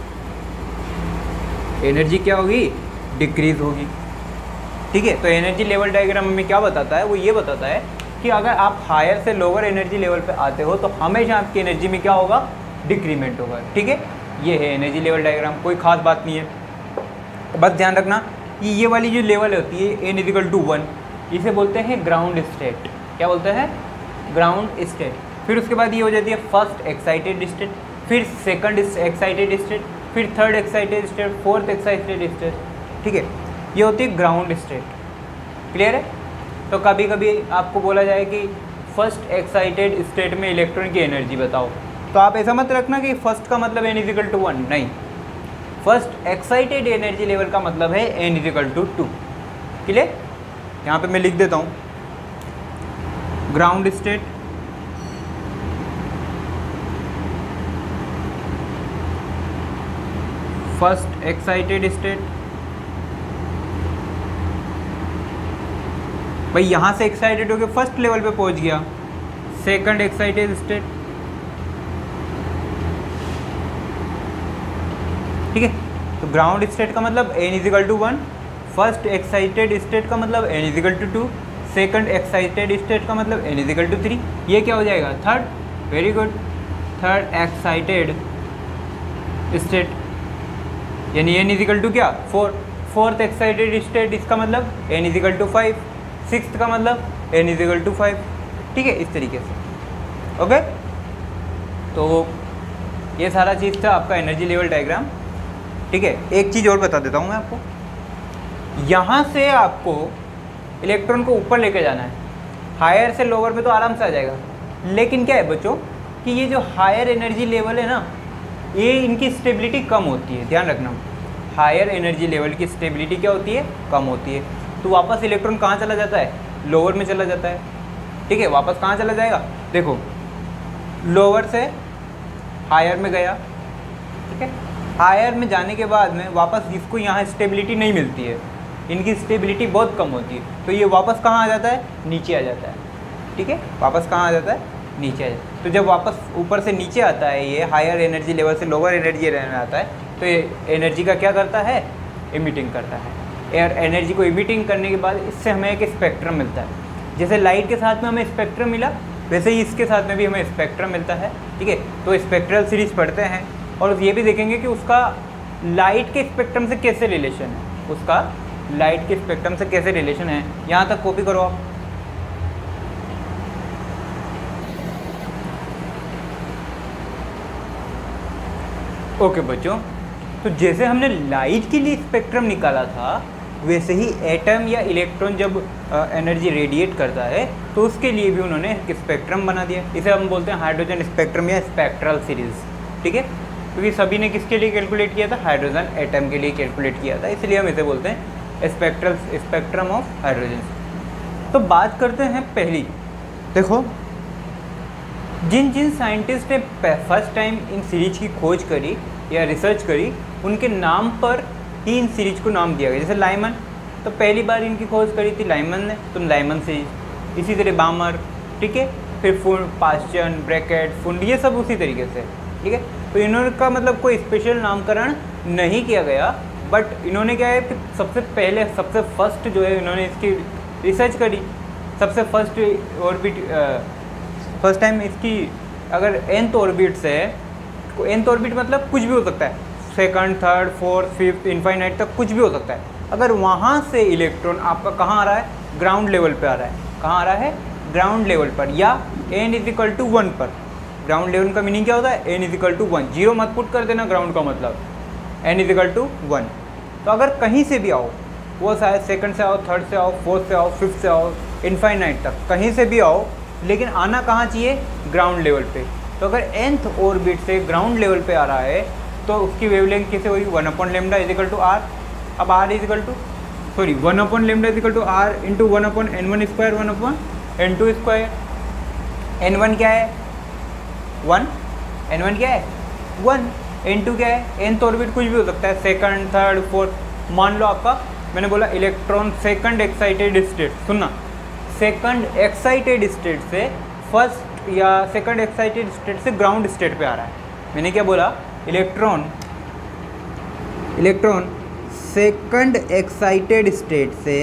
एनर्जी क्या होगी, डिक्रीज होगी, ठीक है। तो एनर्जी लेवल डायग्राम हमें क्या बताता है, वो ये बताता है कि अगर आप हायर से लोअर एनर्जी लेवल पे आते हो तो हमेशा आपकी एनर्जी में क्या होगा, डिक्रीमेंट होगा, ठीक है। ये है एनर्जी लेवल डायग्राम, कोई खास बात नहीं है। बस ध्यान रखना कि ये वाली जो लेवल होती है एन इजिकल टू वन, इसे बोलते हैं ग्राउंड स्टेट। क्या बोलते हैं, ग्राउंड स्टेट। फिर उसके बाद ये हो जाती है फर्स्ट एक्साइटेड स्टेट, फिर सेकंड एक्साइटेड स्टेट, फिर third excited state, fourth excited state, ठीक है। ये होती है ग्राउंड स्टेट, क्लियर है। तो कभी कभी आपको बोला जाए कि फर्स्ट एक्साइटेड स्टेट में इलेक्ट्रॉन की एनर्जी बताओ, तो आप ऐसा मत रखना कि फर्स्ट का मतलब एन इजिकल टू वन, नहीं, फर्स्ट एक्साइटेड एनर्जी लेवल का मतलब है n is equal to two, clear. यहाँ पे मैं लिख देता हूँ ground state, first excited state, भाई यहाँ से एक्साइटेड होकर फर्स्ट लेवल पे पहुँच गया, सेकंड एक्साइटेड स्टेट, ठीक है। तो ग्राउंड स्टेट का मतलब n is equal to one, first excited state का मतलब n is equal to two, second excited state का मतलब एन इजिकल टू थ्री। ये क्या हो जाएगा, third, very good, third excited state, यानी एन इजिकल टू क्या, फोर, फोर्थ एक्साइटेड स्टेट, इसका मतलब n is equal to five, sixth का मतलब एन इजिकल टू फाइव, ठीक है, इस तरीके से, ओके। तो ये सारा चीज़ था आपका एनर्जी लेवल डायग्राम, ठीक है। एक चीज़ और बता देता हूँ मैं आपको, यहाँ से आपको इलेक्ट्रॉन को ऊपर लेके जाना है, हायर से लोअर पे तो आराम से आ जाएगा, लेकिन क्या है बच्चों कि ये जो हायर एनर्जी लेवल है ना, ये इनकी स्टेबिलिटी कम होती है, ध्यान रखना। हायर एनर्जी लेवल की स्टेबिलिटी क्या होती है, कम होती है। तो वापस इलेक्ट्रॉन कहाँ चला जाता है, लोअर में चला जाता है, ठीक है। वापस कहाँ चला जाएगा, देखो लोअर से हायर में गया, ठीक है। हायर में जाने के बाद में वापस इसको यहाँ स्टेबिलिटी नहीं मिलती है, इनकी स्टेबिलिटी बहुत कम होती है, तो ये वापस कहाँ आ जाता है, नीचे आ जाता है, ठीक है। वापस कहाँ आ जाता है, नीचे आ जाए। तो जब वापस ऊपर से नीचे आता है, ये हायर एनर्जी लेवल से लोअर एनर्जी लेवल में आता है, तो ये एनर्जी का क्या करता है, इमिटिंग करता है। एयर एनर्जी को इमिटिंग करने के बाद इससे हमें एक स्पेक्ट्रम मिलता है। जैसे लाइट के साथ में हमें स्पेक्ट्रम मिला, वैसे ही इसके साथ में भी हमें स्पेक्ट्रम मिलता है, ठीक है। तो स्पेक्ट्रल सीरीज पढ़ते हैं और ये भी देखेंगे कि उसका लाइट के स्पेक्ट्रम से कैसे रिलेशन है, उसका लाइट के स्पेक्ट्रम से कैसे रिलेशन है। यहाँ तक कॉपी करो आप। ओके बच्चों, तो जैसे हमने लाइट के लिए स्पेक्ट्रम निकाला था, वैसे ही एटम या इलेक्ट्रॉन जब एनर्जी रेडिएट करता है तो उसके लिए भी उन्होंने एक स्पेक्ट्रम बना दिया। इसे हम बोलते हैं हाइड्रोजन स्पेक्ट्रम या स्पेक्ट्रल सीरीज, ठीक है। क्योंकि सभी ने किसके लिए कैलकुलेट किया था, हाइड्रोजन एटम के लिए कैलकुलेट किया था, इसलिए हम इसे बोलते हैं स्पेक्ट्रल स्पेक्ट्रम ऑफ हाइड्रोजन। तो बात करते हैं पहली, देखो जिन जिन साइंटिस्ट ने फर्स्ट टाइम इन सीरीज की खोज करी या रिसर्च करी, उनके नाम पर ही इन सीरीज को नाम दिया गया। जैसे लाइमन, तो पहली बार इनकी खोज करी थी लाइमन ने, तो लाइमन सीरीज। इसी तरह बामर, ठीक है, फिर फुंड, पास्चन, ब्रैकेट, फुंड, ये सब उसी तरीके से, ठीक है। तो इन्होंने का मतलब कोई स्पेशल नामकरण नहीं किया गया, बट इन्होंने क्या है कि सबसे पहले सबसे फर्स्ट जो है इन्होंने इसकी रिसर्च करी। सबसे फर्स्ट ऑर्बिट, फर्स्ट टाइम इसकी अगर एनथ ऑर्बिट से, एनथ ऑर्बिट मतलब कुछ भी हो सकता है, second, third, fourth, fifth, infinite तक कुछ भी हो सकता है। अगर वहाँ से इलेक्ट्रॉन आपका कहाँ आ रहा है, ग्राउंड लेवल पे आ रहा है। कहाँ आ रहा है, ग्राउंड लेवल पर, या n is equal to one पर। ग्राउंड लेवल का मीनिंग क्या होता है, n is equal to one, zero मत पुट कर देना ग्राउंड का मतलब, n is equal to one. तो अगर कहीं से भी आओ, वो शायद सेकंड से आओ, थर्ड से आओ, फोर्थ से आओ, फिफ्थ से आओ, इनफाइनाइट तक कहीं से भी आओ, लेकिन आना कहाँ चाहिए, ग्राउंड लेवल पे। तो अगर nth ऑर्बिट से ग्राउंड लेवल पे आ रहा है तो उसकी वेवलेंथ कैसे होगी, one upon lambda is equal to R. अब R is equal to sorry one upon lambda is equal to R into one upon N one square, one upon N two square. N one क्या है, वन, एन वन क्या है, वन, एन टू क्या है, nth ऑर्बिट कुछ भी हो सकता है, सेकंड, थर्ड, फोर्थ। मान लो आपका, मैंने बोला इलेक्ट्रॉन सेकंड एक्साइटेड स्टेट, सुनना, सेकंड एक्साइटेड स्टेट से फर्स्ट या सेकंड एक्साइटेड स्टेट से ग्राउंड स्टेट पे आ रहा है। मैंने क्या बोला, electron electron second excited state से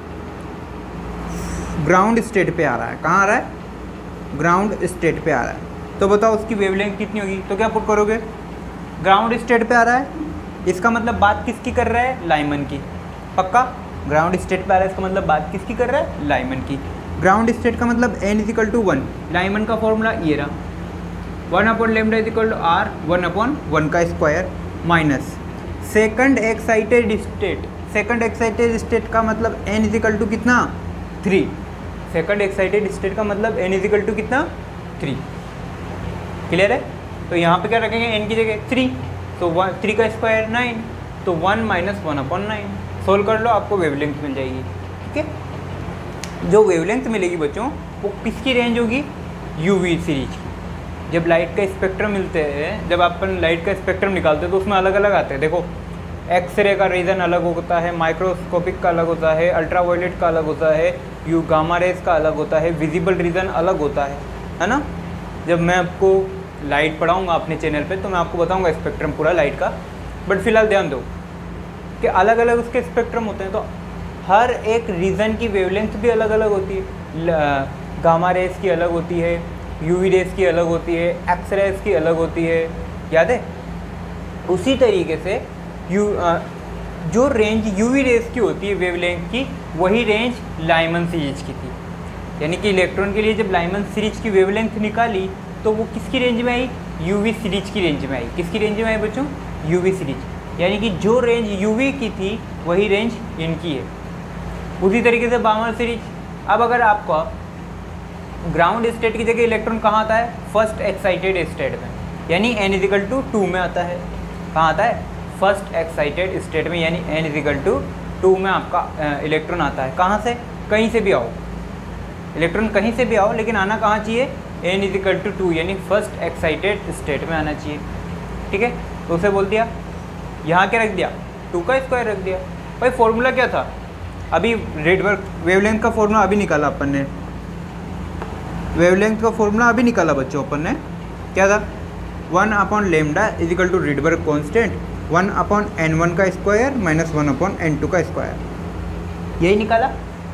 ग्राउंड स्टेट पे आ रहा है। कहाँ आ रहा है, ग्राउंड स्टेट पे आ रहा है। तो बताओ उसकी वेवलेंथ कितनी होगी, तो क्या पुट करोगे, ग्राउंड स्टेट पे आ रहा है, इसका मतलब बात किसकी कर रहा है, लाइमन की। पक्का, ग्राउंड स्टेट पे आ रहा है, इसका मतलब बात किसकी कर रहा है, लाइमन की। ग्राउंड स्टेट का मतलब n is equal to one, Lyman का फॉर्मूला ये रहा, one upon lambda is equal to R, one upon one का square, minus second excited state. Second excited state का मतलब एन इज इक्वल टू कितना, थ्री। सेकंड एक्साइटेड स्टेट का मतलब एन इज इक्वल टू कितना, थ्री। क्लियर है। तो यहाँ पे क्या रखेंगे, एन की जगह थ्री, तो वन, थ्री का स्क्वायर नाइन, तो one minus one upon nine. Solve कर लो, आपको वेवलेंथ मिल जाएगी, ठीक है। जो वेवलेंथ मिलेगी बच्चों, वो किसकी रेंज होगी, यूवी सीरीज की। जब लाइट का स्पेक्ट्रम मिलते हैं, जब अपन लाइट का स्पेक्ट्रम निकालते हैं तो उसमें अलग अलग आते हैं। देखो, एक्सरे का रीजन अलग होता है, माइक्रोस्कोपिक का अलग होता है, अल्ट्रावायलेट का अलग होता है, यू गामा रेज का अलग होता है, विजिबल रीजन अलग होता है, है ना। जब मैं आपको लाइट पढ़ाऊँगा अपने चैनल पर तो मैं आपको बताऊँगा स्पेक्ट्रम पूरा लाइट का। बट फिलहाल ध्यान दो कि अलग अलग उसके स्पेक्ट्रम होते हैं, तो हर एक रीजन की वेवलेंथ भी अलग अलग होती है। गामा रेस की अलग होती है, यूवी रेस की अलग होती है, एक्स रेस की अलग होती है, याद है। उसी तरीके से यू जो रेंज यूवी रेस की होती है वेवलेंथ की, वही रेंज लाइमन सीरीज की थी। यानी कि इलेक्ट्रॉन के लिए जब लाइमन सीरीज की वेवलेंथ निकाली तो वो किसकी रेंज में आई, यूवी सीरीज की रेंज में आई। किसकी रेंज में आई बच्चों, यूवी सीरीज। यानी कि जो रेंज यूवी की थी वही रेंज इनकी है। उसी तरीके से बामर सीरीज। अब अगर आपको ग्राउंड स्टेट की जगह इलेक्ट्रॉन कहाँ आता है, फर्स्ट एक्साइटेड स्टेट में, यानी एन इजिकल टू टू में आता है। कहाँ आता है, फर्स्ट एक्साइटेड स्टेट में, यानी एन इजिकल टू टू में आपका इलेक्ट्रॉन आता है। कहाँ से, कहीं से भी आओ, इलेक्ट्रॉन कहीं से भी आओ, लेकिन आना कहाँ चाहिए, एन इजिकल टू टू, यानी फर्स्ट एक्साइटेड स्टेट में आना चाहिए, ठीक है। तो उसे बोल दिया, यहाँ क्या रख दिया, टू का स्क्वायर रख दिया। भाई फॉर्मूला क्या था, अभी रेड वेवलेंथ का फॉर्मूला अभी निकाला अपन ने, वेवलेंथ का फॉर्मूला अभी निकाला बच्चों अपन ने, क्या था, one upon lambda is equal to Rydberg constant one upon N one का square minus one upon N two का स्क्वायर, यही निकाला।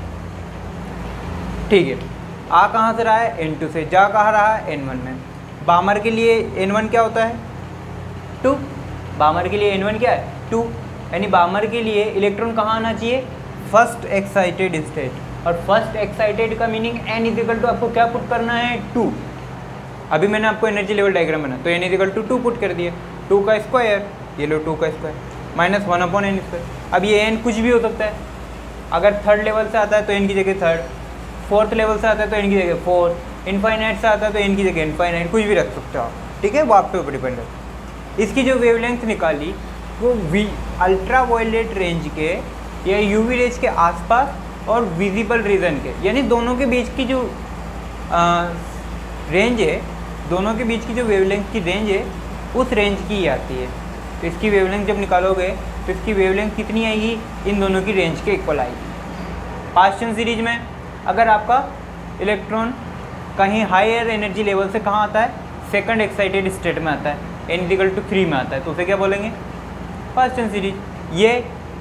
ठीक है, आ कहाँ से रहा है, एन टू से, जा कहाँ रहा है, एन वन में। बामर के लिए एन वन क्या होता है, टू। बामर के लिए एन वन क्या है, टू। यानी बामर के लिए इलेक्ट्रॉन कहाँ आना चाहिए, फर्स्ट एक्साइटेड स्टेट। और फर्स्ट एक्साइटेड का मीनिंग एन इजिकल टू आपको क्या पुट करना है, टू। अभी मैंने आपको एनर्जी लेवल डायग्राम बना, तो n is equal to two put कर दिए, टू का स्क्वायर, ये लो टू का square minus one upon N square. अब ये एन कुछ भी हो सकता है, अगर थर्ड लेवल से आता है तो एन की जगह थर्ड, फोर्थ लेवल से आता है तो एन की जगह फोर्थ, इनफाइनाइट से आता है तो एन की जगह इनफाइनाइट, कुछ भी रख सकते हो आप, ठीक है, वो आप पे ऊपर डिपेंड है। इसकी जो वेवलेंथ निकाली वो वी अल्ट्रा वायलेट रेंज के या यूवी रेंज के आसपास और विजिबल रीजन के, यानी दोनों के बीच की जो आ, रेंज है, दोनों के बीच की जो वेवलेंथ की रेंज है उस रेंज की ही आती है। तो इसकी वेवलेंथ जब निकालोगे तो इसकी वेवलेंथ कितनी आएगी, इन दोनों की रेंज के इक्वल आएगी। पास्चन सीरीज में अगर आपका इलेक्ट्रॉन कहीं हायर एनर्जी लेवल से कहाँ आता है, सेकंड एक्साइटेड स्टेट में आता है, एन इक्वल टू थ्री में आता है, तो उसे क्या बोलेंगे, पास्चन सीरीज। ये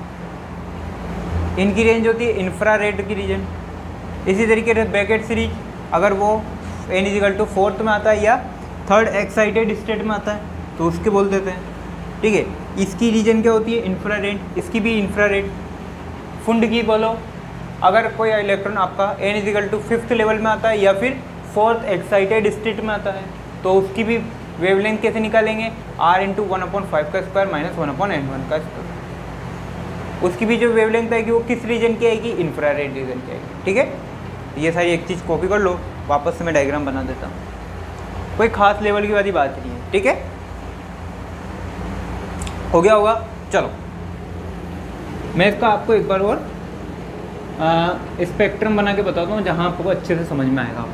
इनकी रेंज होती है इंफ्रारेड की रीजन। इसी तरीके से बैकेट सीरीज, अगर वो एन इक्वल टू फोर्थ में आता है या थर्ड एक्साइटेड स्टेट में आता है तो उसके बोल देते हैं, ठीक है। इसकी रीजन क्या होती है, इंफ्रारेड, इसकी भी इंफ्रारेड। फुंड की बोलो, अगर कोई इलेक्ट्रॉन आपका n equal to fifth level में आता है या फिर फोर्थ एक्साइटेड स्टेट में आता है तो उसकी भी वेवलेंथ कैसे निकालेंगे, R into one upon five का square minus one upon N one का स्क्वायर। उसकी भी जो वेवलेंथ आएगी वो किस रीजन की आएगी, इंफ्रारेड रीजन की आएगी, ठीक है। ये सारी एक चीज़ कॉपी कर लो, वापस से मैं डायग्राम बना देता हूँ, कोई खास लेवल की वाली बात नहीं है, ठीक है। हो गया होगा, चलो मैं इसका आपको एक बार और स्पेक्ट्रम बना के बताता हूँ जहाँ आपको अच्छे से समझ में आएगा।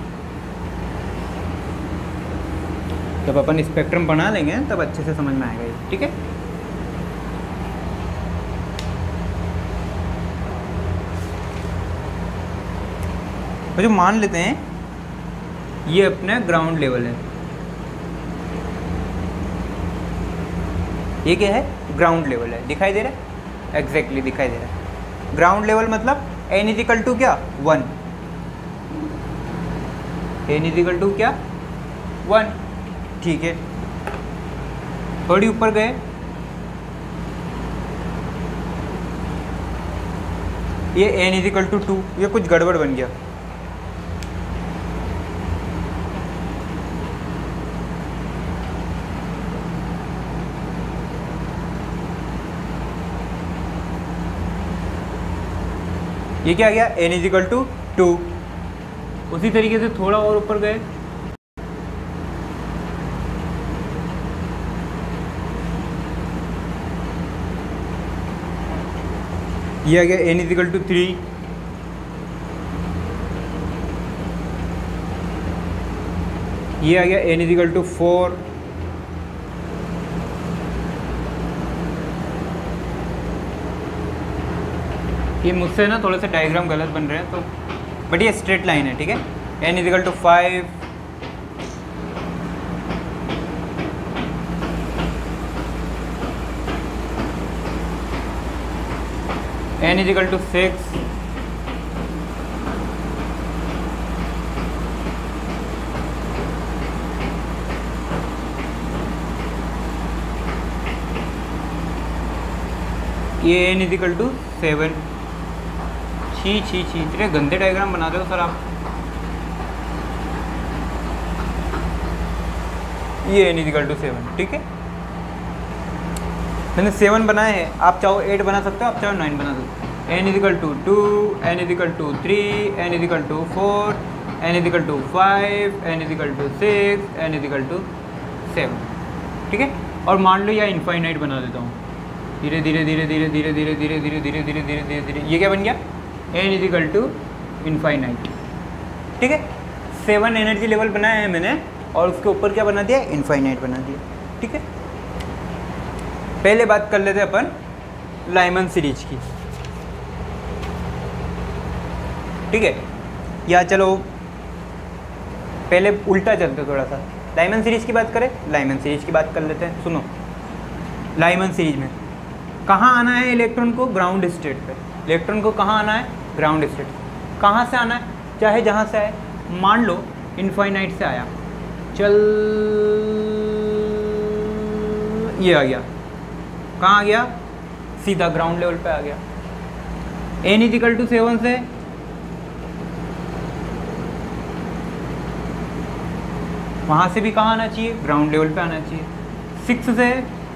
जब अपन स्पेक्ट्रम बना लेंगे तब अच्छे से समझ में आएगा ये, ठीक है। तो जो मान लेते हैं ये अपने ग्राउंड लेवल है, ये क्या है, ग्राउंड लेवल है, दिखाई दे रहा है, एग्जैक्टली दिखाई दे रहा है। ग्राउंड लेवल मतलब एन इजिकल टू क्या, वन, एन इजिकल टू क्या, वन, ठीक है। थोड़ी ऊपर गए, ये एन इजिकल टू टू, ये कुछ गड़बड़ बन गया, ये क्या गया, एन इजिकल टू टू। उसी तरीके से थोड़ा और ऊपर गए, ये आ गया एन इजिकल टू थ्री, ये आ गया एन इजिकल टू फोर, ये मुझसे ना थोड़े से डायग्राम गलत बन रहे हैं तो, बट ये स्ट्रेट लाइन है, ठीक है। N is equal to five, n is equal to six, ये एन इजिकल टू सेवन। छी छी छी इतने गंदे डायग्राम बना रहे हो सर आप। ये एन इजिकल टू सेवन, ठीक है। मैंने सेवन बनाए हैं, आप चाहो एट बना सकते हो, आप चाहो नाइन बना सकते हो। N is equal to two, n is equal to three, n is equal to four, n is equal to five, n is equal to six, n is equal to seven, ठीक है। और मान लो या इनफाइनाइट बना देता हूँ, धीरे धीरे धीरे धीरे धीरे धीरे धीरे धीरे धीरे धीरे धीरे धीरे धीरे, ये क्या बन गया, एन इजिकल टू इनफाइनाइट, ठीक है। सेवन एनर्जी लेवल बनाया है मैंने और उसके ऊपर क्या बना दिया, इनफाइनाइट बना दिया, ठीक है। पहले बात कर लेते हैं अपन लाइमन सीरीज की, ठीक है। या चलो पहले उल्टा चलते थोड़ा सा, लाइमन सीरीज की बात करें, लाइमन सीरीज की बात कर लेते हैं। सुनो, लाइमन सीरीज में कहाँ आना है इलेक्ट्रॉन को? ग्राउंड स्टेट पे। इलेक्ट्रॉन को कहाँ आना है? Ground state. कहाँ से आना है? चाहे जहाँ से आए। मान लो इनफाइनाइट से आया, चल ये आ गया, कहाँ आ गया? सीधा ग्राउंड लेवल पे आ गया। N is equal to seven से वहाँ से भी कहाँ आना चाहिए? ग्राउंड लेवल पे आना चाहिए। सिक्स से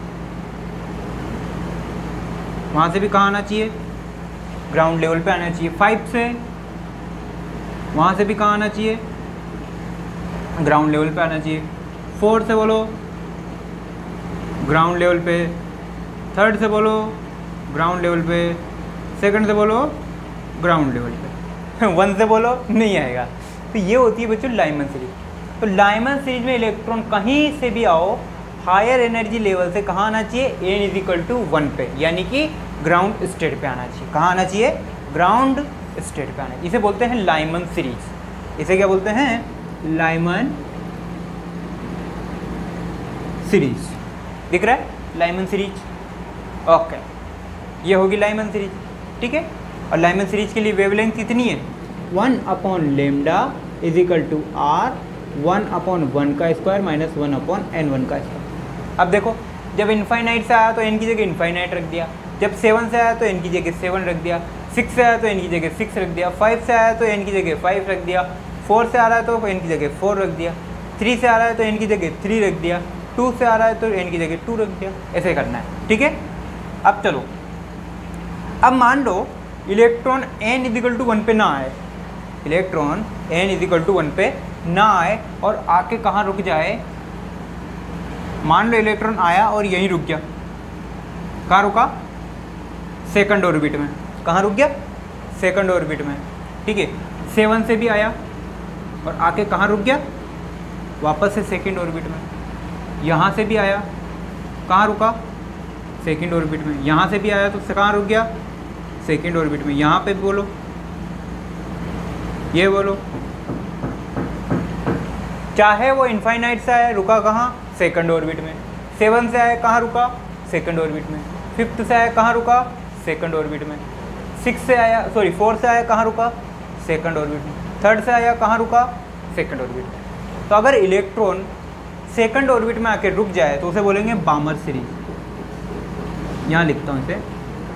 वहाँ से भी कहाँ आना चाहिए? ग्राउंड लेवल पे आना चाहिए। फाइव से वहाँ से भी कहाँ आना चाहिए? ग्राउंड लेवल पे आना चाहिए। फोर से बोलो ग्राउंड लेवल पे। थर्ड से बोलो ग्राउंड लेवल पे। सेकंड से बोलो ग्राउंड लेवल पे। वन से बोलो नहीं आएगा। तो ये होती है बच्चों लाइमन सीरीज। तो लाइमन सीरीज में इलेक्ट्रॉन कहीं से भी आओ, हायर एनर्जी लेवल से कहाँ आना चाहिए? N is equal to one पे, यानी कि ग्राउंड स्टेट पे आना चाहिए। कहाँ आना चाहिए? ग्राउंड स्टेट पे आना चाहिए। इसे बोलते हैं लाइमन सीरीज। इसे क्या बोलते हैं? Lyman series. दिख रहा है? Lyman series. ओके, ये होगी लाइमन सीरीज, ठीक है। और लाइमन सीरीज के लिए वेवलेंथ कितनी है? One upon lambda is equal to R, one upon one का square minus one upon N one का स्क्वायर। अब देखो, जब इनफाइनाइट से आया तो एन की जगह इनफाइनाइट रख दिया, जब सेवन से आया तो एन की जगह सेवन रख दिया, सिक्स से आया तो एन की जगह सिक्स रख दिया, फाइव से आया तो एन की जगह फाइव रख दिया, फोर से आ रहा है तो एन की जगह फोर रख दिया, थ्री से आ रहा है तो एन की जगह थ्री रख दिया, टू से आ रहा है तो एन की जगह टू रख दिया। ऐसे करना है, ठीक है। अब चलो, अब मान लो electron n is equal to one पे ना आए, electron n is equal to one पे ना आए और आके कहाँ रुक जाए। मान लो इलेक्ट्रॉन आया और यहीं रुक गया। कहाँ रुका? सेकंड ऑर्बिट में। कहाँ रुक गया? सेकंड ऑर्बिट में, ठीक है। सेवन से भी आया और आके कहाँ रुक गया? वापस से सेकंड ऑर्बिट में। यहाँ से भी आया, कहाँ रुका? सेकंड ऑर्बिट में। यहाँ से भी आया तो कहाँ रुक गया? सेकंड ऑर्बिट में। यहाँ पे बोलो, ये बोलो, चाहे वो इनफाइनाइट से आया, रुका कहाँ? सेकंड ऑर्बिट में। सेवन से आया, कहाँ रुका? सेकंड ऑर्बिट में। फिफ्थ से आया, कहाँ रुका? सेकंड ऑर्बिट में। सिक्स से आया, सॉरी फोर से आया, कहाँ रुका? सेकंड ऑर्बिट में। थर्ड से आया, कहाँ रुका? सेकंड ऑर्बिट में। तो अगर इलेक्ट्रॉन सेकंड ऑर्बिट में आके रुक जाए तो उसे बोलेंगे बामर सीरीज। यहाँ लिखता हूँ इसे,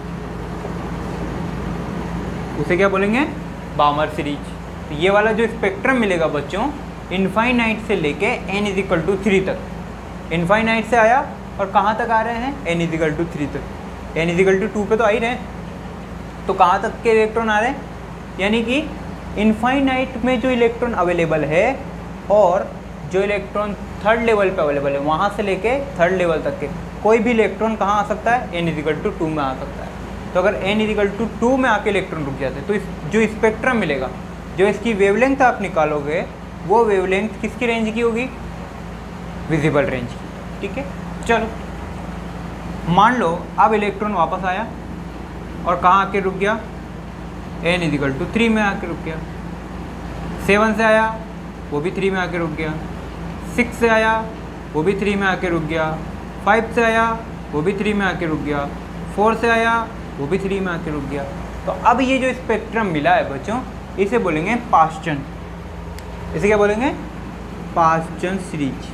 उसे क्या बोलेंगे? Balmer series. तो ये वाला जो स्पेक्ट्रम मिलेगा बच्चों, इनफाइनाइट से लेके n is equal to three तक। इनफाइनाइट से आया और कहाँ तक आ रहे हैं? N is equal to three तक। N is equal to two two तो आ ही रहे हैं, तो कहाँ तक के इलेक्ट्रॉन आ रहे हैं? यानी कि इनफाइनाइट में जो इलेक्ट्रॉन अवेलेबल है और जो इलेक्ट्रॉन थर्ड लेवल पे अवेलेबल है, वहाँ से लेके थर्ड लेवल तक के कोई भी इलेक्ट्रॉन कहाँ आ सकता है? N is equal to two में आ सकता है। तो अगर n is equal to two में आके इलेक्ट्रॉन रुक जाते हैं तो इस जो स्पेक्ट्रम मिलेगा, जो इसकी वेवलेंथ आप निकालोगे, वो वेवलेंथ किसकी रेंज की होगी? विजिबल रेंज की, ठीक है। चलो, मान लो अब इलेक्ट्रॉन वापस आया और कहाँ आके रुक गया? N is equal to three में आके रुक गया। सेवन से आया, वो भी थ्री में आके रुक गया। सिक्स से आया, वो भी थ्री में आके रुक गया। फाइव से आया, वो भी थ्री में आके रुक गया। फोर से आया, वो भी थ्री में आके रुक गया। तो अब ये जो स्पेक्ट्रम मिला है बच्चों, इसे बोलेंगे पास्चन। इसे क्या बोलेंगे? Paschen series.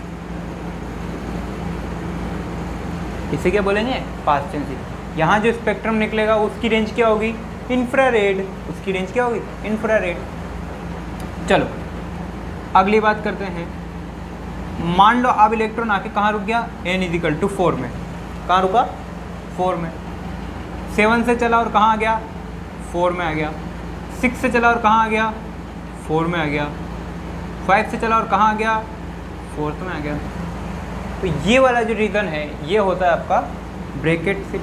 इसे क्या बोलेंगे? Paschen series. यहाँ जो स्पेक्ट्रम निकलेगा उसकी रेंज क्या होगी? इंफ्रारेड। उसकी रेंज क्या होगी? इंफ्रारेड। चलो अगली बात करते हैं। मान लो अब इलेक्ट्रॉन आके कहाँ रुक गया? N is equal to four में। कहाँ रुका? फोर में। सेवन से चला और कहाँ आ गया? फोर में आ गया। सिक्स से चला और कहाँ आ गया? फोर में आ गया। फाइव से चला और कहाँ आ गया? फोर्थ में आ गया। तो ये वाला जो रीज़न है ये होता है आपका ब्रैकेट से।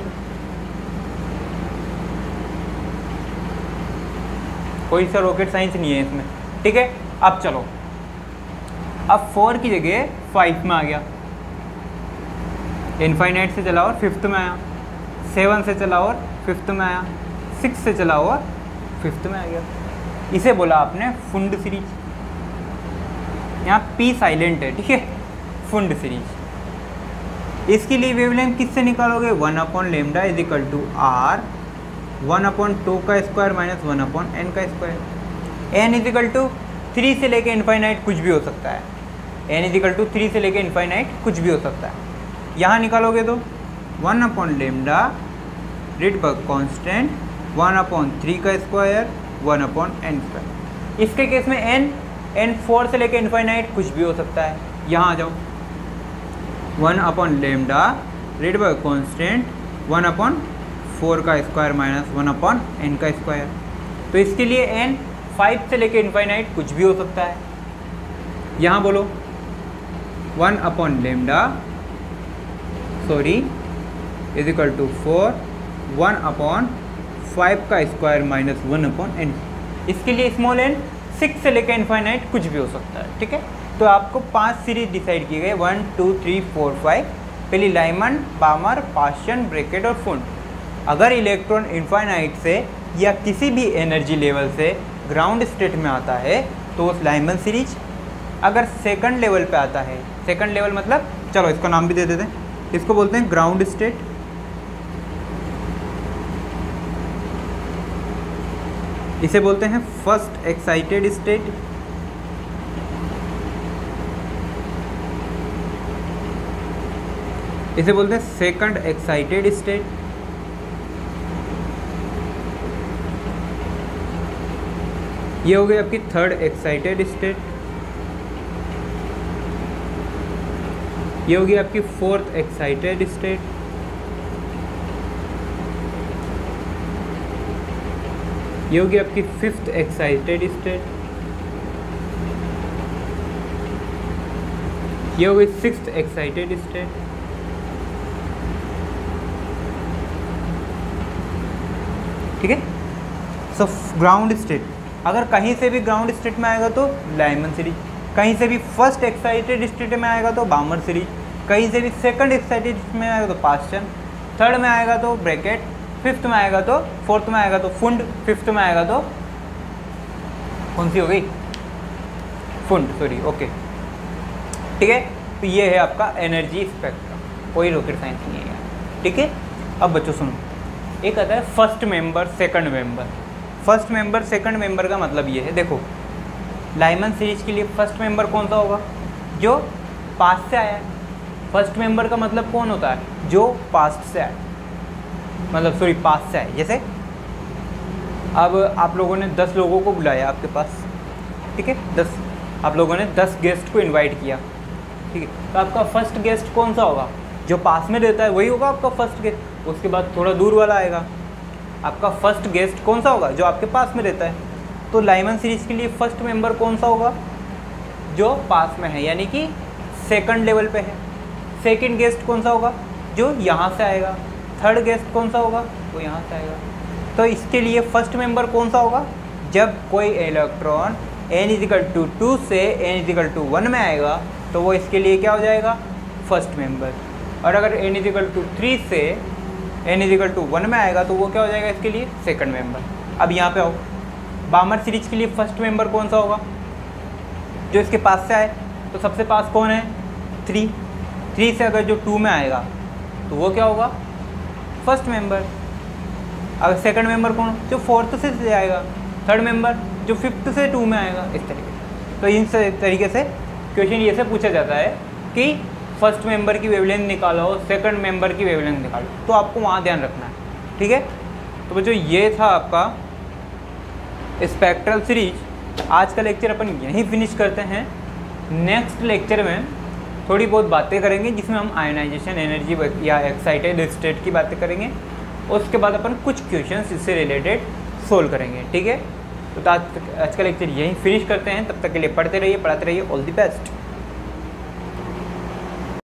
कोई सा रॉकेट साइंस नहीं है इसमें, ठीक है। अब चलो, अब फोर की जगह फाइव में आ गया। इनफाइनाइट से चला और फिफ्थ में आया। सेवन से चला और फिफ्थ में आया। सिक्स से चला और फिफ्थ में आ गया। इसे बोला आपने फुंड सीरीज। यहाँ पी साइलेंट है, ठीक है, फुंड सीरीज। इसके लिए वेवलेंथ किससे निकालोगे, one upon lambda is equal to R one upon two का square minus one upon n का square. N is equal to three से लेके इनफाइनाइट कुछ भी हो सकता है, n is equal to three से लेके इनफाइनाइट कुछ भी हो सकता है। यहाँ निकालोगे तो one upon lambda Rydberg constant one upon three का square one upon N square. इसके केस में एन एन फोर से लेके इनफाइनाइट कुछ भी हो सकता है। यहाँ आ जाओ, one upon lambda Rydberg constant one upon four का square minus one upon n का स्क्वायर। तो इसके लिए एन फाइव से लेके इनफाइनाइट कुछ भी हो सकता है। यहाँ बोलो one upon lambda sorry is equal to four one upon five का square minus one upon n. इसके लिए स्मॉल एन सिक्स से लेकर इनफाइनाइट कुछ भी हो सकता है, ठीक है। तो आपको पांच सीरीज डिसाइड किए गए, one two three four five. पहली लाइमन, बामर, पास्चन, ब्रैकेट और फुंड। अगर इलेक्ट्रॉन इनफाइनाइट से या किसी भी एनर्जी लेवल से ग्राउंड स्टेट में आता है तो उस लाइमन सीरीज, अगर सेकंड लेवल पे आता है, सेकंड लेवल मतलब चलो इसका नाम भी दे देते हैं, इसको बोलते हैं ग्राउंड स्टेट। इसे बोलते हैं फर्स्ट एक्साइटेड स्टेट। इसे बोलते हैं सेकंड एक्साइटेड स्टेट। ये हो गई आपकी थर्ड एक्साइटेड स्टेट। ये होगी आपकी फोर्थ एक्साइटेड स्टेट। ये होगी आपकी फिफ्थ एक्साइटेड स्टेट। ये होगी सिक्स्थ एक्साइटेड स्टेट। ठीक है। सो ग्राउंड स्टेट, अगर कहीं से भी ग्राउंड स्टेट में आएगा तो लाइमन सीरीज, कहीं से भी फर्स्ट एक्साइटेड स्टेट में आएगा तो बामर सीरीज, कहीं से भी सेकंड एक्साइटेड में आएगा तो पास्चन, थर्ड में आएगा तो ब्रैकेट, फिफ्थ में आएगा तो, फोर्थ में आएगा तो फुंड, फिफ्थ में आएगा तो कौन सी हो गई, फुंड, सॉरी, ओके, ठीक है। तो ये है आपका एनर्जी स्पेक्ट्रम, कोई रॉकेट साइंस नहीं है यार, ठीक है। अब बच्चों सुनो, एक आता है first member, second member. First member, second member का मतलब ये है, देखो लाइमन सीरीज के लिए फर्स्ट मेंबर कौन सा होगा, जो पास्ट से आया है। फर्स्ट मेंबर का मतलब कौन होता है, जो पास्ट से आया, मतलब सॉरी पास्ट से आए। जैसे अब आप लोगों ने दस लोगों को बुलाया आपके पास, ठीक है, दस, आप लोगों ने दस गेस्ट को इनवाइट किया, ठीक है। तो आपका फर्स्ट गेस्ट कौन सा होगा, जो पास में रहता है वही होगा आपका फर्स्ट गेस्ट। उसके बाद थोड़ा दूर वाला आएगा, आपका फर्स्ट गेस्ट कौन सा होगा, जो आपके पास में रहता है। तो लाइमन सीरीज के लिए फर्स्ट मेंबर कौन सा होगा, जो पास में है, यानी कि सेकंड लेवल पे है। सेकंड गेस्ट कौन सा होगा, जो यहाँ से आएगा। थर्ड गेस्ट कौन सा होगा, वो यहाँ से आएगा। तो इसके लिए फर्स्ट मेंबर कौन सा होगा, जब कोई electron n is equal to two से एन इजिकल टू वन में आएगा तो वो इसके लिए क्या हो जाएगा, फर्स्ट मेंबर। और अगर एन इजिकल टू थ्री से एन इजिकल टू वन में आएगा तो वो क्या हो जाएगा इसके लिए, सेकंड मेंबर। अब यहाँ पे आओ, बामर सीरीज के लिए फर्स्ट मेंबर कौन सा होगा, जो इसके पास से आए। तो सबसे पास कौन है, थ्री। थ्री से अगर जो टू में आएगा तो वो क्या होगा, फर्स्ट मेंबर। अगर सेकंड मेंबर कौन, जो फोर्थ से, से आएगा। थर्ड मेंबर जो फिफ्थ से टू में आएगा, इस तरीके से। तो इन तरीके से क्वेश्चन ये से पूछा जाता है कि फर्स्ट मेंबर की वेवलेंथ निकालो, सेकंड मेंबर की वेवलेंथ निकालो, तो आपको वहाँ ध्यान रखना है, ठीक है। तो बच्चों ये था आपका स्पेक्ट्रल सीरीज। आज का लेक्चर अपन यहीं फिनिश करते हैं। नेक्स्ट लेक्चर में थोड़ी बहुत बातें करेंगे, जिसमें हम आयोनाइजेशन एनर्जी या एक्साइटेड स्टेट की बातें करेंगे। उसके बाद अपन कुछ क्वेश्चंस इससे रिलेटेड सोल्व करेंगे, ठीक है। तो आज आज का लेक्चर यहीं फिनिश करते हैं। तब तक के लिए पढ़ते रहिए, पढ़ाते रहिए। All the best.